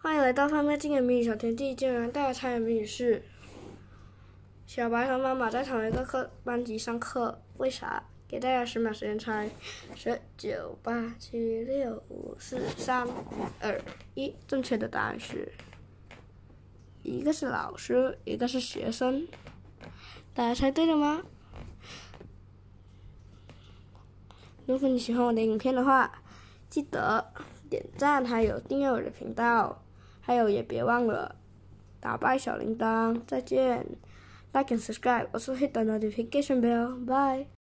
欢迎来到贩卖经典谜语小天地，今天大家猜的谜语是：小白和妈妈在同一个班级上课，为啥？给大家10秒时间猜。10、9、8、7、6、5、4、3、2、1，正确的答案是，一个是老师，一个是学生。大家猜对了吗？如果你喜欢我的影片的话，记得点赞，还有订阅我的频道，还有也别忘了打败小铃铛。再见 ，Like and subscribe， also hit the notification bell. Bye.